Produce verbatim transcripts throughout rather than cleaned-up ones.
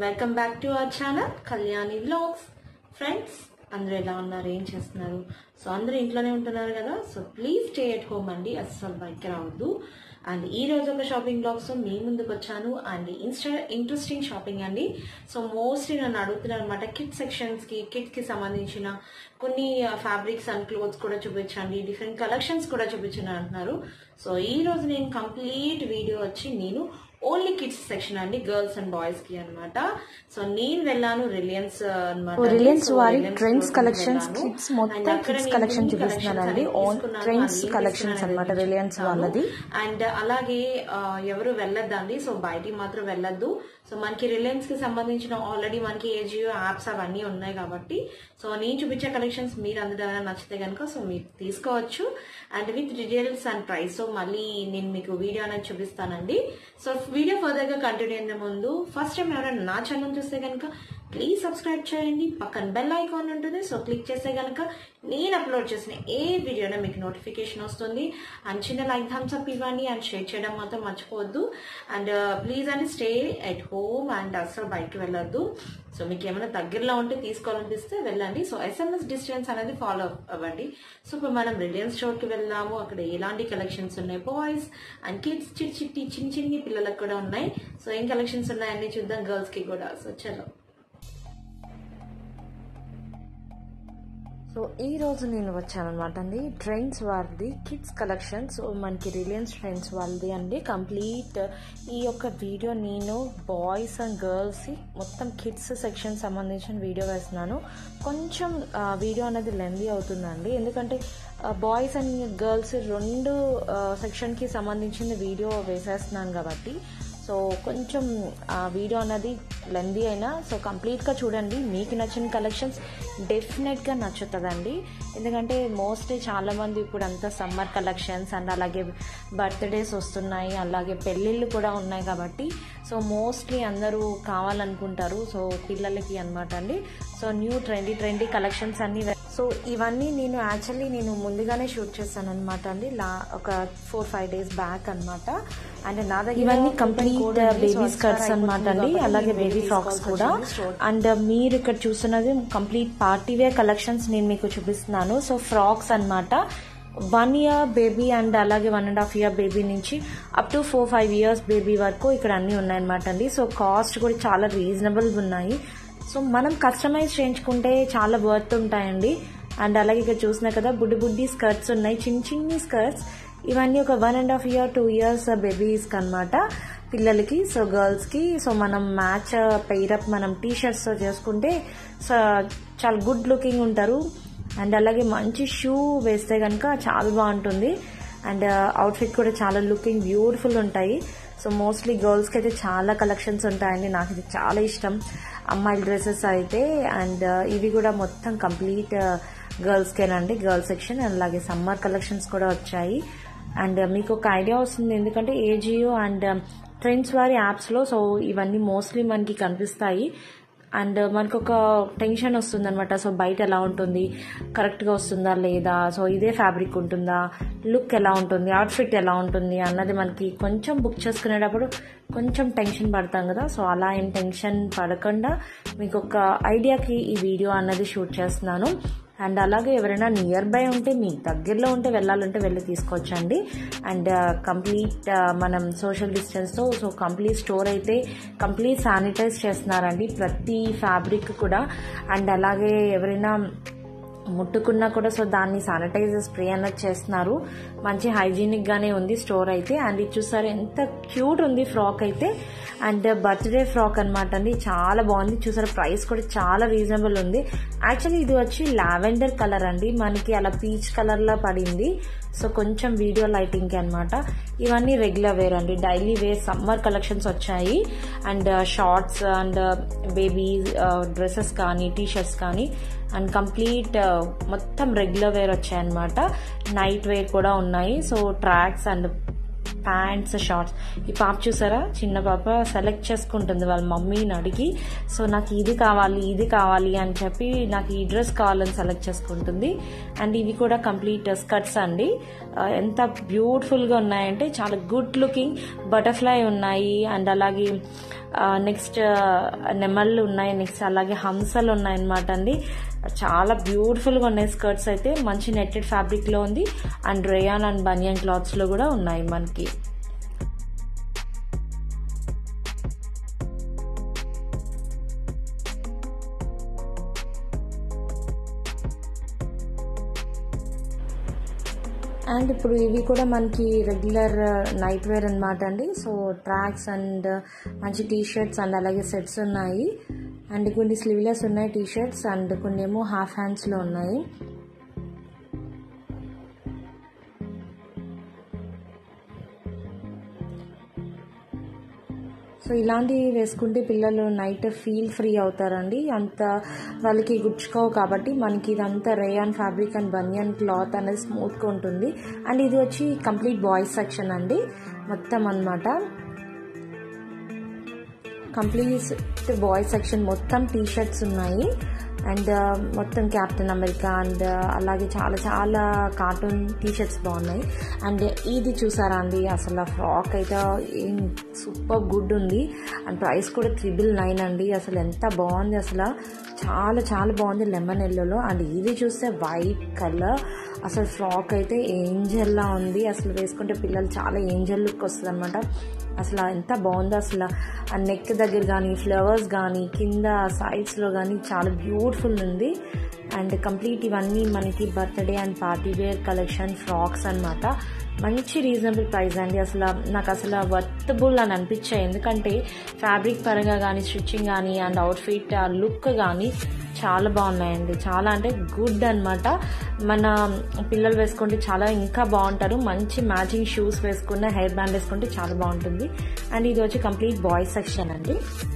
Welcome back to our channel Kalyani vlogs. Friends, అందరూ ఎలా ఉన్నారు, ఏం చేస్తున్నారు? సో అందరూ ఇంట్లోనే ఉంటున్నారు కదా, so please stay at home అండి, అస్సలు బయటకి రావద్దు. అండ్ ఈ రోజు ఒక షాపింగ్ బ్లాగ్స్ మీ ముందుకు వచ్చాను. అండ్ ఇన్స్టా ఇంట్రెస్టింగ్ షాపింగ్ అండి. సో మోస్ట్లీ నన్ను అడుగుతున్నారు అనమాట, కిడ్ సెక్షన్స్ కి కిడ్స్ కి సంబంధించిన కొన్ని ఫ్యాబ్రిక్స్ అండ్ క్లోత్స్ కూడా చూపించండి, డిఫరెంట్ కలెక్షన్స్ కూడా చూపించండి అంటున్నారు. సో ఈ రోజు నేను కంప్లీట్ వీడియో వచ్చి నేను ఓన్లీ కిడ్స్ సెక్షన్ అండి, గర్ల్స్ అండ్ బాయ్స్ కి అనమాట. సో నేను వెళ్ళాను రిలయన్స్ అనమాట. రిలయన్స్ వారి ట్రెండ్స్ కలెక్షన్స్ కిడ్స్ మొత్తం కిడ్స్ కలెక్షన్ చూపిస్తున్నారండి. ఓన్ ట్రెండ్స్ కలెక్షన్స్ అనమాట రిలయన్స్ వాళ్ళది. అండ్ అలాగే ఎవరు వెళ్ళొద్దండి, సో బయటికి మాత్రం వెళ్ళొద్దు. సో మనకి రిలయన్స్ కి సంబంధించిన ఆల్రెడీ మనకి ఏజియో యాప్స్ అవన్నీ ఉన్నాయి కాబట్టి, సో నేను చూపించే కలెక్షన్స్ మీరు అందరూ నచ్చితే కనుక సో మీరు తీసుకోవచ్చు. And with details and price so మళ్ళీ నేను మీకు వీడియో అనేది చూపిస్తానండి. సో వీడియో ఫర్దర్ గా కంటిన్యూ అయ్యే ముందు ఫస్ట్ టైం ఎవరైనా నా ఛానల్ చూస్తే కనుక ప్లీజ్ సబ్స్క్రైబ్ చేయండి. పక్కన బెల్ ఐకాన్ ఉంటుంది, సో క్లిక్ చేస్తే కనుక నేను అప్లోడ్ చేసిన ఏ వీడియోలో మీకు నోటిఫికేషన్ వస్తుంది. అండ్ చిన్న లైక్ థమ్స్ అప్ ఇవ్వండి అండ్ షేర్ చేయడం మాత్రం మర్చిపోవద్దు. And please and stay at home and అసలు బయటకు వెళ్ళొద్దు. సో మీకు ఏమైనా దగ్గరలో ఉంటే తీసుకోవాలనిపిస్తే వెళ్ళండి. సో ఎస్ఎంఎస్ డిస్టెన్స్ అనేది ఫాలో అవ్వండి. సో ఇప్పుడు మనం రిలయన్స్ స్టోర్ కి వెళ్దాము. అక్కడ ఎలాంటి కలెక్షన్స్ ఉన్నాయి, బాయ్స్ అండ్ కిడ్స్ చిట్టి చిట్టి చిన్న చిన్ని పిల్లలకు కూడా ఉన్నాయి. సో ఏం కలెక్షన్స్ ఉన్నాయని చూద్దాం, గర్ల్స్ కి కూడా. సో చలో. సో ఈ రోజు నేను వచ్చాను అనమాట అండి ట్రెండ్స్ వారిది కిడ్స్ కలెక్షన్. సో మనకి రిలయన్స్ ట్రెండ్స్ వాళ్ళది అండి. కంప్లీట్ ఈ యొక్క వీడియో నేను బాయ్స్ అండ్ గర్ల్స్ మొత్తం కిడ్స్ సెక్షన్ సంబంధించిన వీడియో వేస్తున్నాను. కొంచెం వీడియో అనేది లెందీ అవుతుందండి, ఎందుకంటే బాయ్స్ అండ్ గర్ల్స్ రెండు సెక్షన్కి సంబంధించిన వీడియో వేసేస్తున్నాను కాబట్టి సో కొంచెం వీడియో అనేది లెందీ అయినా సో కంప్లీట్గా చూడండి. మీకు నచ్చిన కలెక్షన్స్ డెఫినెట్గా నచ్చుతుందండి, ఎందుకంటే మోస్ట్లీ చాలామంది ఇప్పుడు అంతా సమ్మర్ కలెక్షన్స్ అండ్ అలాగే బర్త్డేస్ వస్తున్నాయి, అలాగే పెళ్ళిళ్ళు కూడా ఉన్నాయి కాబట్టి సో మోస్ట్లీ అందరూ కావాలనుకుంటారు సో పిల్లలకి అనమాట అండి. So new trendy trendy collections అన్ని. సో ఇవన్నీ నేను యాక్చువల్లీ నేను ముందుగానే షూట్ చేశాను అనమాట అండి, లా ఒక ఫోర్ ఫైవ్ డేస్ బ్యాక్ అనమాట. అండ్ నా దగ్గర ఇవన్నీ కంప్లీట్ బేబీ స్కర్ట్స్ అనమాట అండి, అలాగే బేబీ ఫ్రాక్స్ కూడా. అండ్ మీరు ఇక్కడ చూస్తున్నది కంప్లీట్ పార్టీ వేర్ కలెక్షన్స్ నేను మీకు చూపిస్తున్నాను. సో ఫ్రాక్స్ అనమాట, వన్ ఇయర్ బేబీ అండ్ అలాగే one and half year baby నుంచి up to four five years baby వరకు ఇక్కడ అన్ని ఉన్నాయన్నమాట అండి. సో కాస్ట్ కూడా చాలా రీజనబుల్ ఉన్నాయి. సో మనం కస్టమైజ్ చేయించుకుంటే చాలా వర్త్ ఉంటాయండి. అండ్ అలాగే ఇక్కడ చూసినా కదా బుడ్డి బుడ్డి స్కర్ట్స్ ఉన్నాయి, చిన్న చిన్ని స్కర్ట్స్. ఇవన్నీ ఒక one and half year two years బేబీస్కి అనమాట, పిల్లలకి. సో గర్ల్స్కి సో మనం మ్యాచ్ పెయిరప్ మనం టీ షర్ట్స్తో చేసుకుంటే సో చాలా గుడ్ లుకింగ్ ఉంటారు. అండ్ అలాగే మంచి షూ వేస్తే కనుక చాలా బాగుంటుంది. అండ్ అవుట్ఫిట్ కూడా చాలా లుకింగ్ బ్యూటిఫుల్ ఉంటాయి. సో మోస్ట్లీ గర్ల్స్కి అయితే చాలా కలెక్షన్స్ ఉంటాయండి, నాకు ఇది చాలా ఇష్టం అమ్మాయిల డ్రెస్సెస్ అయితే. అండ్ ఇవి కూడా మొత్తం కంప్లీట్ గర్ల్స్కేనండి, గర్ల్స్ సెక్షన్. అండ్ అలాగే సమ్మర్ కలెక్షన్స్ కూడా వచ్చాయి. అండ్ మీకు ఒక ఐడియా వస్తుంది, ఎందుకంటే ఏజియో అండ్ ట్రెండ్స్ వారి యాప్స్లో సో ఇవన్నీ మోస్ట్లీ మనకి కనిపిస్తాయి. అండ్ మనకు ఒక టెన్షన్ వస్తుంది అనమాట, సో బయట ఎలా ఉంటుంది, కరెక్ట్గా వస్తుందా లేదా, సో ఇదే ఫ్యాబ్రిక్ ఉంటుందా, లుక్ ఎలా ఉంటుంది, అవుట్ఫిట్ ఎలా ఉంటుంది అన్నది మనకి కొంచెం బుక్ చేసుకునేటప్పుడు కొంచెం టెన్షన్ పడతాం కదా. సో అలా ఏం టెన్షన్ పడకుండా మీకు ఒక ఐడియాకి ఈ వీడియో అన్నది షూట్ చేస్తున్నాను. అండ్ అలాగే ఎవరైనా నియర్ బై ఉంటే మీ దగ్గరలో ఉంటే వెళ్ళాలంటే వెళ్ళి తీసుకోవచ్చండి. అండ్ కంప్లీట్ మనం సోషల్ డిస్టెన్స్తో సో కంప్లీట్ స్టోర్ అయితే కంప్లీట్ శానిటైజ్ చేస్తున్నారండి ప్రతి ఫ్యాబ్రిక్ కూడా. అండ్ అలాగే ఎవరైనా ముట్టుకున్నా కూడా సో దాన్ని శానిటైజర్ స్ప్రే అన్నది చేస్తున్నారు. మంచి హైజీనిక్ గానే ఉంది స్టోర్ అయితే. అండ్ ఇది చూసారు ఎంత క్యూట్ ఉంది ఫ్రాక్ అయితే. అండ్ బర్త్డే ఫ్రాక్ అనమాట అండి, చాలా బాగుంది. చూసారు ప్రైస్ కూడా చాలా రీజనబుల్ ఉంది. యాక్చువల్లీ ఇది వచ్చి లావెండర్ కలర్ అండి, మనకి అలా పీచ్ కలర్ లా పడింది. సో కొంచెం వీడియో లైటింగ్ కి అనమాట. ఇవన్నీ రెగ్యులర్ వేర్ అండి, డైలీ వేర్ సమ్మర్ కలెక్షన్స్ వచ్చాయి. And shorts and baby dresses కానీ టీ షర్ట్స్ కానీ అండ్ కంప్లీట్ మొత్తం రెగ్యులర్ వేర్ వచ్చాయన్నమాట. నైట్ వేర్ కూడా ఉన్నాయి. So tracks and pants, shorts. ఈ పాప చూసారా, చిన్న పాప సెలెక్ట్ చేసుకుంటుంది వాళ్ళ మమ్మీని అడిగి. సో నాకు ఇది కావాలి ఇది కావాలి అని చెప్పి నాకు ఈ డ్రెస్ కావాలని సెలెక్ట్ చేసుకుంటుంది. అండ్ ఇవి కూడా కంప్లీట్ స్కర్ట్స్ అండి. ఎంత బ్యూటిఫుల్గా ఉన్నాయంటే చాలా గుడ్ లుకింగ్. బటర్ఫ్లై ఉన్నాయి అండ్ అలాగే నెక్స్ట్ నెమళ్ళు ఉన్నాయి, నెక్స్ట్ అలాగే హంసలు ఉన్నాయన్నమాట అండి. చాలా బ్యూటిఫుల్గా ఉన్నాయి స్కర్ట్స్ అయితే. మంచి నెట్టెడ్ ఫ్యాబ్రిక్లో ఉంది అండ్ రేయాన్ అండ్ బనియన్ క్లాత్స్లో కూడా ఉన్నాయి మనకి. అండ్ ఇప్పుడు ఇవి కూడా మనకి రెగ్యులర్ నైట్ వేర్ అనమాట అండి. సో ట్రాక్స్ అండ్ మంచి టీ షర్ట్స్ అండ్ అలాగే సెట్స్ ఉన్నాయి. అండ్ కొన్ని స్లీవ్లెస్ ఉన్నాయి టీ షర్ట్స్ అండ్ కొన్ని ఏమో హాఫ్ హ్యాండ్స్లో ఉన్నాయి. సో ఇలాంటివి వేసుకుంటే పిల్లలు నైట్ ఫీల్ ఫ్రీ అవుతారండి. అంత వాళ్ళకి గుచ్చుకోవు కాబట్టి మనకి ఇదంతా rayon fabric and banian cloth అనేది స్మూత్గా ఉంటుంది. అండ్ ఇది వచ్చి కంప్లీట్ బాయ్స్ సెక్షన్ అండి మొత్తం అన్నమాట. కంప్లీట్ బాయ్స్ సెక్షన్ మొత్తం టీ షర్ట్స్ ఉన్నాయి అండ్ మొత్తం క్యాప్టెన్ అమెరికా అండ్ అలాగే చాలా చాలా కార్టూన్ టీ షర్ట్స్ బాగున్నాయి. అండ్ ఇది చూసారా అండి, అసలు ఫ్రాక్ అయితే ఏం సూపర్ గుడ్ ఉంది అండ్ ప్రైస్ కూడా త్రిబుల్ నైన్ అండి. అసలు ఎంత బాగుంది, అసలు చాలా చాలా బాగుంది లెమన్ ఎల్లోలో. అండ్ ఇది చూస్తే వైట్ కలర్, అసలు ఫ్రాక్ అయితే ఏంజల్లా ఉంది. అసలు వేసుకుంటే పిల్లలు చాలా ఏంజల్ లుక్ వస్తుంది అనమాట. అసలు ఎంత బాగుందో, అసలు ఆ నెక్ దగ్గర కానీ ఫ్లవర్స్ కానీ కింద సైడ్స్లో కానీ చాలా బ్యూటిఫుల్ ఉంది. అండ్ కంప్లీట్ ఇవన్నీ మనకి birthday and party wear collection frocks అనమాట. మంచి రీజనబుల్ ప్రైస్ అండి. అసలు నాకు అసలు వర్తబుల్ అని అనిపించాయి, ఎందుకంటే ఫ్యాబ్రిక్ పరంగా కానీ స్టిచ్చింగ్ కానీ అండ్ అవుట్ఫిట్ లుక్ కానీ చాలా బాగున్నాయండి. చాలా అంటే గుడ్ అనమాట. మన పిల్లలు వేసుకుంటే చాలా ఇంకా బాగుంటారు. మంచి మ్యాచింగ్ షూస్ వేసుకున్న హెయిర్ బ్యాండ్ వేసుకుంటే చాలా బాగుంటుంది. అండ్ ఇది వచ్చి కంప్లీట్ బాయ్స్ సెక్షన్ అండి.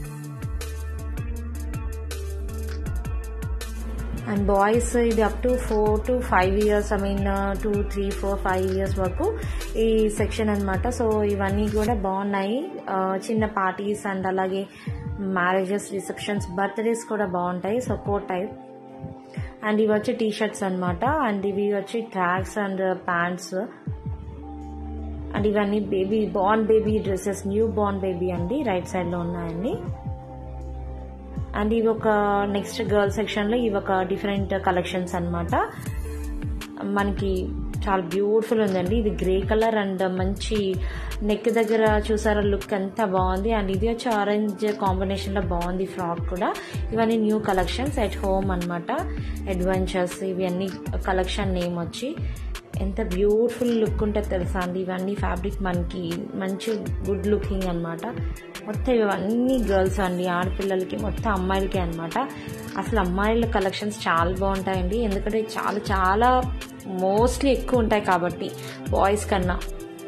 అండ్ బాయ్స్ ఇది up to four to five years I mean two three four five years వరకు ఈ సెక్షన్ అనమాట. సో ఇవన్నీ కూడా బాగున్నాయి. చిన్న పార్టీస్ అండ్ అలాగే మ్యారేజెస్, రిసెప్షన్స్, బర్త్డేస్ కూడా బాగుంటాయి. So coat type. అండ్ ఇవి వచ్చి టీ షర్ట్స్ అనమాట. అండ్ ఇవి వచ్చి ట్రాక్స్ అండ్ ప్యాంట్స్. అండ్ ఇవన్నీ baby born baby dresses, new born baby అండి, రైట్ సైడ్ లో ఉన్నాయండి. అండ్ ఇవి ఒక నెక్స్ట్ గర్ల్ సెక్షన్ లో ఇవి ఒక డిఫరెంట్ కలెక్షన్స్ అనమాట. మనకి చాలా బ్యూటిఫుల్ ఉందండి. ఇది గ్రే కలర్ అండ్ మంచి నెక్ దగ్గర చూసారా లుక్ ఎంత బాగుంది. అండ్ ఇది వచ్చి ఆరెంజ్ కాంబినేషన్ లో బాగుంది ఫ్రాక్ కూడా. ఇవన్నీ న్యూ కలెక్షన్స్ ఎట్ హోమ్ అనమాట. అడ్వెంచర్స్ ఇవన్నీ కలెక్షన్ నేమ్ వచ్చి ఎంత బ్యూటిఫుల్ లుక్ ఉంటుంది తెలుసా అండి. ఇవన్నీ ఫ్యాబ్రిక్ మనకి మంచి గుడ్ లుకింగ్ అనమాట. మొత్తం ఇవన్నీ గర్ల్స్ అండి, ఆడపిల్లలకి మొత్తం అమ్మాయిలకి అనమాట. అసలు అమ్మాయిల కలెక్షన్స్ చాలా బాగుంటాయండి, ఎందుకంటే చాలా చాలా మోస్ట్లీ ఎక్కువ ఉంటాయి కాబట్టి బాయ్స్ కన్నా.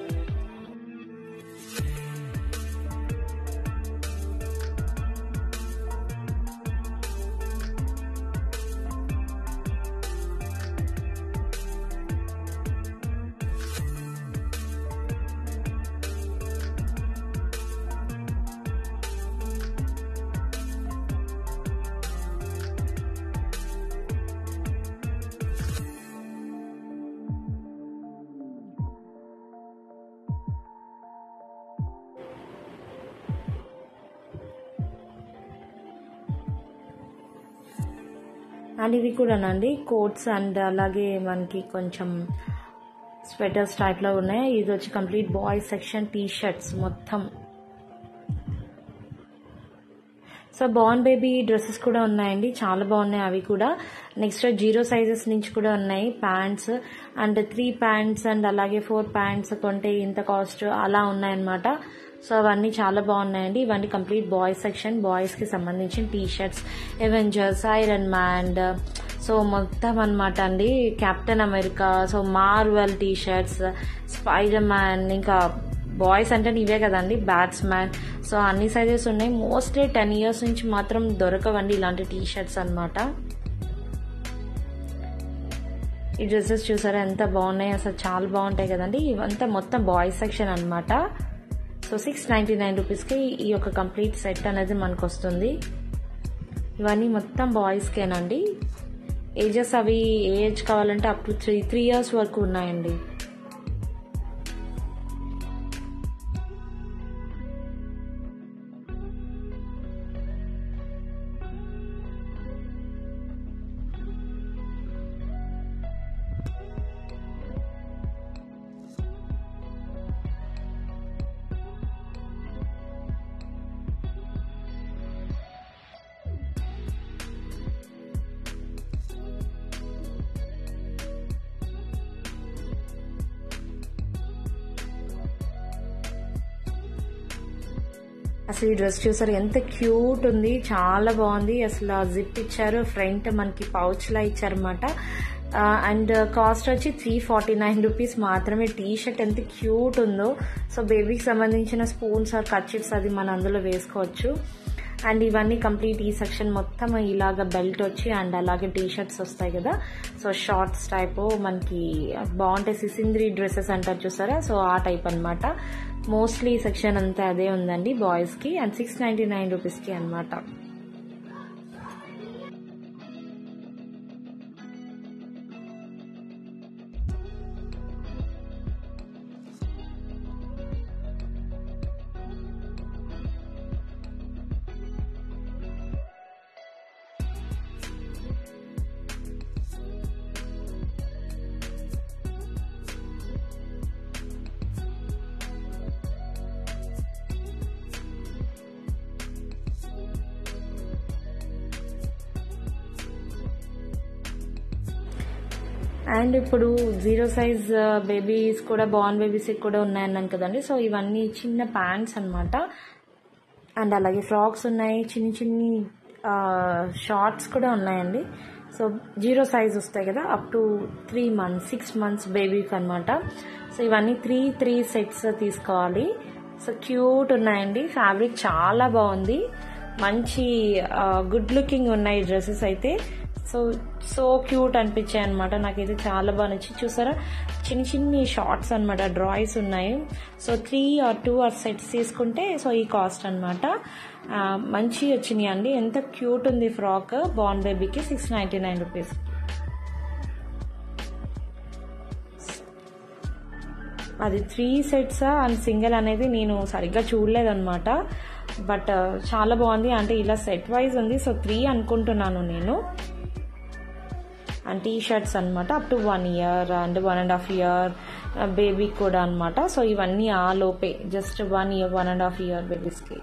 అండ్ ఇవి కూడానండి కోట్స్ అండ్ అలాగే మనకి కొంచెం స్వెటర్స్ టైప్లో ఉన్నాయి. ఇది వచ్చి complete boys section T shirts మొత్తం. సో బార్న్ బేబీ డ్రెస్సెస్ కూడా ఉన్నాయండి, చాలా బాగున్నాయి అవి కూడా. నెక్స్ట్ జీరో సైజెస్ నుంచి కూడా ఉన్నాయి pants. And three pants and అలాగే ఫోర్ ప్యాంట్స్ కొంటే ఇంత కాస్ట్ అలా ఉన్నాయన్నమాట. సో అవన్నీ చాలా బాగున్నాయండి. ఇవన్నీ కంప్లీట్ బాయ్స్ సెక్షన్, బాయ్స్ కి సంబంధించిన T shirts, Avengers, Iron Man, so మొత్తం అనమాట అండి. Captain America, so Marvel T shirts, Spider Man, ఇంకా బాయ్స్ అంటే ఇవే కదండి బ్యాట్స్ మ్యాన్. సో అన్ని సైజెస్ ఉన్నాయి. మోస్ట్లీ టెన్ ఇయర్స్ నుంచి మాత్రం దొరకవండి ఇలాంటి టీ షర్ట్స్ అనమాట. ఈ డ్రెస్సెస్ చూసారా ఎంత బాగున్నాయి, అసలు చాలా బాగుంటాయి కదండి. ఇవంతా మొత్తం బాయ్స్ సెక్షన్ అనమాట. సో సిక్స్ నైంటీ నైన్ రూపీస్కి ఈ యొక్క కంప్లీట్ సెట్ అనేది మనకు వస్తుంది. ఇవన్నీ మొత్తం బాయ్స్కేనండి. ఏజెస్ అవి ఏ ఏజ్ కావాలంటే up to three three years వరకు ఉన్నాయండి. అసలు ఈ డ్రెస్ చూసారు ఎంత క్యూట్ ఉంది, చాలా బాగుంది. అసలు జిప్ ఇచ్చారు, ఫ్రంట్ మనకి పౌచ్ లా ఇచ్చారనమాట. అండ్ కాస్ట్ వచ్చి త్రీ ఫార్టీ నైన్ రూపీస్ మాత్రమే. టీ షర్ట్ ఎంత క్యూట్ ఉందో. సో బేబీకి సంబంధించిన స్పూన్స్ ఆర్ కట్చిప్స్ అది మనం అందులో వేసుకోవచ్చు. అండ్ ఇవన్నీ కంప్లీట్ ఈ సెక్షన్ మొత్తం ఇలాగ బెల్ట్ వచ్చి అండ్ అలాగే టీ షర్ట్స్ వస్తాయి కదా. సో షార్ట్స్ టైప్ మనకి బాగుంటాయి, సిసింద్రీ డ్రెస్సెస్ అంటారు చూసారా, సో ఆ టైప్ అనమాట. మోస్ట్లీ సెక్షన్ అంతా అదే ఉందండి బాయ్స్కి. అండ్ సిక్స్ నైంటీ నైన్ రూపీస్కి అనమాట. అండ్ ఇప్పుడు జీరో సైజ్ బేబీస్ కూడా బార్న్ బేబీస్ కూడా ఉన్నాయన్నాను కదండి. సో ఇవన్నీ చిన్న ప్యాంట్స్ అనమాట. అండ్ అలాగే ఫ్రాక్స్ ఉన్నాయి, చిన్ని చిన్ని షార్ట్స్ కూడా ఉన్నాయండి. సో జీరో సైజ్ వస్తాయి కదా, up to three months six months బేబీకి అనమాట. సో ఇవన్నీ త్రీ త్రీ సెట్స్ తీసుకోవాలి. సో క్యూట్ ఉన్నాయండి, ఫ్యాబ్రిక్ చాలా బాగుంది, మంచి గుడ్ లుకింగ్ ఉన్నాయి డ్రెస్సెస్ అయితే. సో సో క్యూట్ అనిపించాయి అనమాట, నాకైతే చాలా బాగా నచ్చి. చూసారా చిన్న చిన్ని షార్ట్స్ అనమాట, డ్రాయిస్ ఉన్నాయి. So three or two or sets తీసుకుంటే సో ఈ కాస్ట్ అనమాట. మంచి వచ్చినాయి అండి, ఎంత క్యూట్ ఉంది ఫ్రాక్ బార్న్ బేబీకి. Six ninety nine rupees. అది త్రీ సెట్స్ అండ్ సింగిల్ అనేది నేను సరిగ్గా చూడలేదన్నమాట. బట్ చాలా బాగుంది, అంటే ఇలా సెట్ వైజ్ ఉంది. సో త్రీ అనుకుంటున్నాను నేను. అండ్ టీ షర్ట్స్ అనమాట, up to one year and one and half year బేబీకి కూడా అనమాట. సో ఇవన్నీ ఆ లోపే, just one year one and half year బేబీస్కి.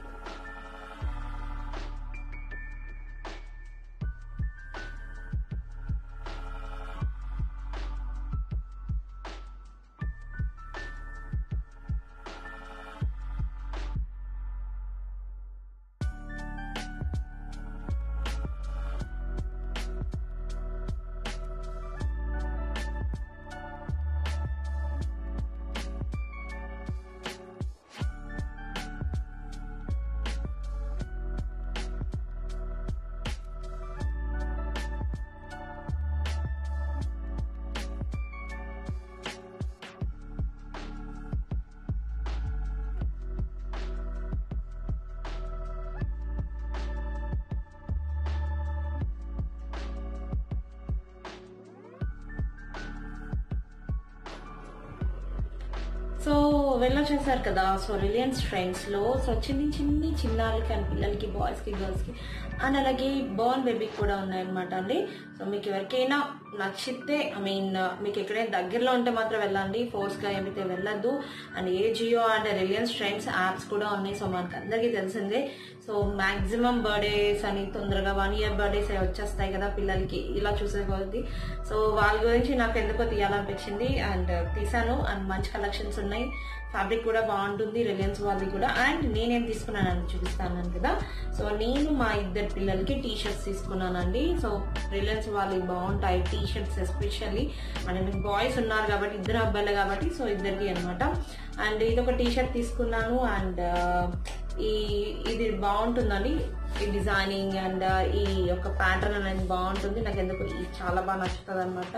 సో వెళ్ళొచ్చేసారు కదా. సో రిలయన్స్ ట్రెండ్స్ లో సో చిన్ని చిన్ని చిన్నాళ్ళకి అండ్ పిల్లలకి, బాయ్స్ కి, గర్ల్స్ కి అండ్ అలాగే బోర్న్ బేబీకి కూడా ఉన్నాయన్నమాట అండి. సో మీకు ఎవరికైనా నచ్చితే, ఐ మీన్ మీకు ఎక్కడైనా దగ్గరలో ఉంటే మాత్రం వెళ్ళండి, ఫోర్స్ గా ఏమైతే వెళ్ళొద్దు. And AJIO and Reliance Trends apps కూడా ఉన్నాయి. సో మనకు అందరికీ తెలిసిందే. సో మాక్సిమం బర్త్డేస్ అని తొందరగా వన్ ఇయర్ బర్త్డేస్ వచ్చేస్తాయి కదా పిల్లలకి, ఇలా చూసేకొద్ది. సో వాళ్ళ గురించి నాకు ఎందుకో తీయాలనిపించింది అండ్ తీసాను. అండ్ మంచి కలెక్షన్స్ ఉన్నాయి, ఫ్యాబ్రిక్ కూడా బాగుంటుంది రిలయన్స్ వాళ్ళది కూడా. అండ్ నేనేం తీసుకున్నానని చూపిస్తాను కదా. సో నేను మా ఇద్దరు పిల్లలకి టీ షర్ట్స్ తీసుకున్నానండి. సో రిలయన్స్ వాళ్ళకి బాగుంటాయి టీ షర్ట్స్ ఎస్పెషల్లీ. అంటే మీకు బాయ్స్ ఉన్నారు కాబట్టి, ఇద్దరు అబ్బాయిలు కాబట్టి, సో ఇద్దరికి అనమాట. అండ్ ఇది ఒక టీ షర్ట్ తీసుకున్నాను. అండ్ ఈ ఇది బాగుంటుందండి, ఈ డిజైనింగ్ అండ్ ఈ యొక్క ప్యాటర్న్ అనేది బాగుంటుంది. నాకు ఎందుకు చాలా బాగా నచ్చుతుంది అనమాట.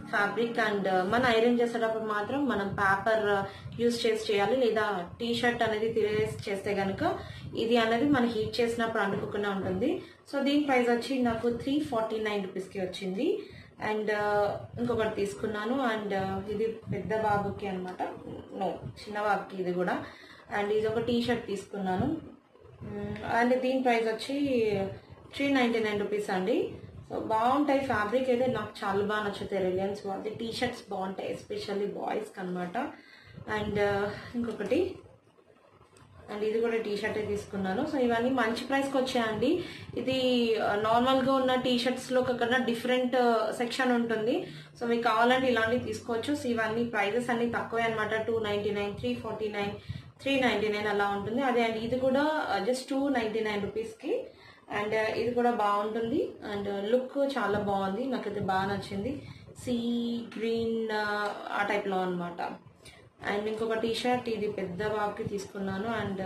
ఫ్యాబ్రిక్. అండ్ మన ఐరన్ చేసేటప్పుడు మాత్రం మనం పేపర్ యూస్ చేసి చేయాలి, లేదా టీ షర్ట్ అనేది తిరిగేసి చేస్తే కనుక ఇది అనేది మనం హీట్ చేసినప్పుడు అంటుకోకుండా ఉంటుంది. సో దీని ప్రైస్ వచ్చి నాకు త్రీ ఫార్టీ నైన్ రూపీస్కి వచ్చింది. అండ్ ఇంకొకటి తీసుకున్నాను. అండ్ ఇది పెద్ద బాబుకి అనమాట, నో చిన్న బాబుకి ఇది కూడా. అండ్ ఇది ఒక టీ షర్ట్ తీసుకున్నాను. అండ్ దీని ప్రైస్ వచ్చి త్రీ నైంటీ నైన్ రూపీస్ అండి. సో బాగుంటాయి, ఫ్యాబ్రిక్ అయితే నాకు చాలా బాగా నచ్చుతాయి రిలయన్స్ వాళ్ళది. టీ షర్ట్స్ బాగుంటాయి ఎస్పెషల్లీ బాయ్స్కి అనమాట. అండ్ ఇంకొకటి, అండ్ ఇది కూడా టీ షర్టే తీసుకున్నాను. సో ఇవన్నీ మంచి ప్రైస్కి వచ్చాయండి. ఇది నార్మల్గా ఉన్న టీ షర్ట్స్లో కన్నా డిఫరెంట్ సెక్షన్ ఉంటుంది. సో మీకు కావాలంటే ఇలాంటివి తీసుకోవచ్చు. సో ఇవన్నీ ప్రైజెస్ అన్ని తక్కువే అనమాట. Two ninety nine three forty nine three ninety nine అలా ఉంటుంది. అదే అండి ఇది కూడా జస్ట్ టూ నైంటీ నైన్ రూపీస్కి. అండ్ ఇది కూడా బాగుంటుంది. అండ్ లుక్ చాలా బాగుంది, నాకైతే బాగా నచ్చింది. సీ గ్రీన్ ఆ టైప్లో అనమాట. అండ్ ఇంకొక టీ షర్ట్, ఇది పెద్ద బాబుకి తీసుకున్నాను. అండ్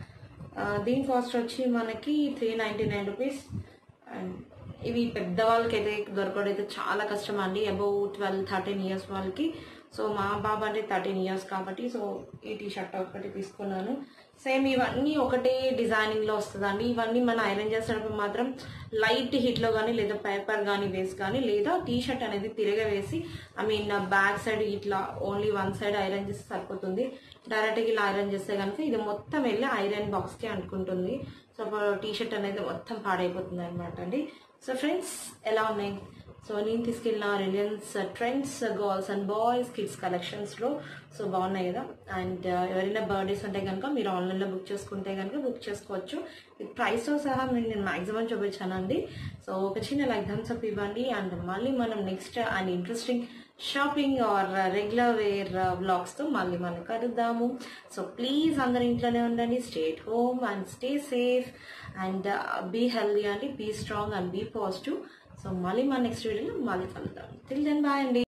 దీని కాస్ట్ వచ్చి మనకి three ninety nine rupees. And ఇవి పెద్ద వాళ్ళకి అయితే దొరకడం అయితే చాలా కష్టం అండి, అబౌవ్ ట్వెల్వ్ థర్టీన్ ఇయర్స్ వాళ్ళకి. సో మా బాబు అంటే థర్టీన్ ఇయర్స్ కాబట్టి సో ఈ టీ షర్ట్ ఒకటి తీసుకున్నాను. సేమ్ ఇవన్నీ ఒకటే డిజైనింగ్ లో వస్తుందండి. ఇవన్నీ మనం ఐరన్ చేసేటప్పుడు మాత్రం లైట్ హీట్ లో కానీ లేదా పేపర్ కానీ వేసి కానీ లేదా టీ షర్ట్ అనేది తిరగవేసి ఐ మీన్ బ్యాక్ సైడ్ ఇట్లా ఓన్లీ వన్ సైడ్ ఐరన్ చేస్తే సరిపోతుంది. డైరెక్ట్ గా ఇలా ఐరన్ చేస్తే కనుక ఇది మొత్తం వెళ్ళి ఐరన్ బాక్స్ కి అంటుకుంటుంది. సో టీ షర్ట్ అనేది మొత్తం పాడైపోతుంది అనమాట అండి. సో ఫ్రెండ్స్ ఎలా ఉన్నాయి? సో నేను తీసుకెళ్ళిన Reliance Trends girls and boys kids కలెక్షన్స్లో సో బాగున్నాయి కదా. అండ్ ఎవరైనా బర్త్డేస్ ఉంటే కనుక మీరు ఆన్లైన్లో బుక్ చేసుకుంటే కనుక బుక్ చేసుకోవచ్చు. విత్ ప్రైస్తో సహా నేను నేను మ్యాక్సిమం చూపించానండి. సో ఒక చిన్న లైక్ థమ్స్ అప్ ఇవ్వండి. అండ్ మళ్ళీ మనం next and interesting shopping or regular wear వ్లాగ్స్తో మళ్ళీ మనం కలుద్దాము. సో ప్లీజ్ అందరు ఇంట్లోనే ఉండండి, stay at home and stay safe and be healthy అండి, be strong and be positive. So మళ్ళీ మా నెక్స్ట్ వీడియోలో మళ్ళీ కలుద్దాం. టిల్ దెన్ బాయ్ అండి.